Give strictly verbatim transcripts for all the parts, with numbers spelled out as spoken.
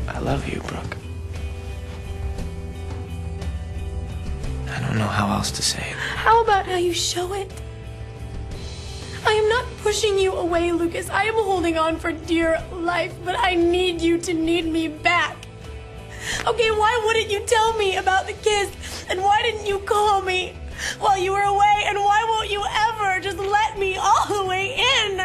I love you, Brooke. I don't know how else to say it. How about how you show it? I am not pushing you away, Lucas. I am holding on for dear life, but I need you to need me back. Okay, why wouldn't you tell me about the kiss? And why didn't you call me while you were away? And why won't you ever just let me all the way in?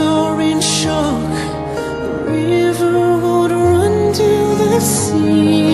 See